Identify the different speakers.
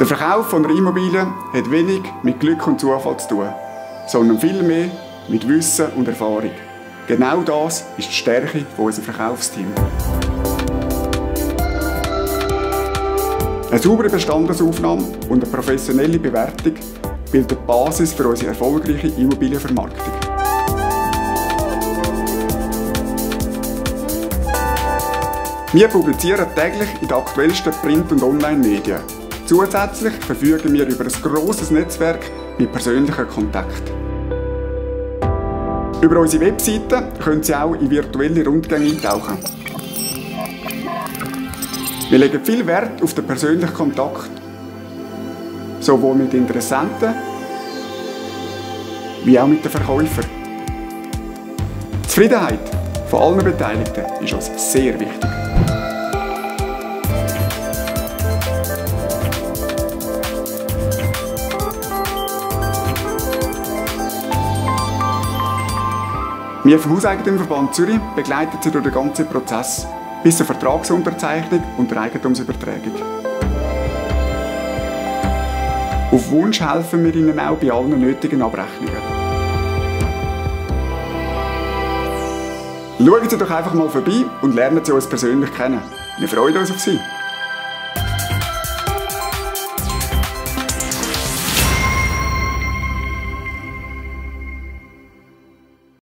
Speaker 1: Der Verkauf von einer Immobilie hat wenig mit Glück und Zufall zu tun, sondern viel mehr mit Wissen und Erfahrung. Genau das ist die Stärke unseres Verkaufsteams. Eine saubere Bestandesaufnahme und eine professionelle Bewertung bilden die Basis für unsere erfolgreiche Immobilienvermarktung. Wir publizieren täglich in den aktuellsten Print- und Online-Medien. Zusätzlich verfügen wir über ein grosses Netzwerk mit persönlichen Kontakten. Über unsere Webseite können Sie auch in virtuelle Rundgänge eintauchen. Wir legen viel Wert auf den persönlichen Kontakt, sowohl mit Interessenten wie auch mit den Verkäufern. Die Zufriedenheit von allen Beteiligten ist uns sehr wichtig. Wir vom Hauseigentümerverband Zürich begleiten Sie durch den ganzen Prozess bis zur Vertragsunterzeichnung und der Eigentumsübertragung. Auf Wunsch helfen wir Ihnen auch bei allen nötigen Abrechnungen. Schauen Sie doch einfach mal vorbei und lernen Sie uns persönlich kennen. Wir freuen uns auf Sie.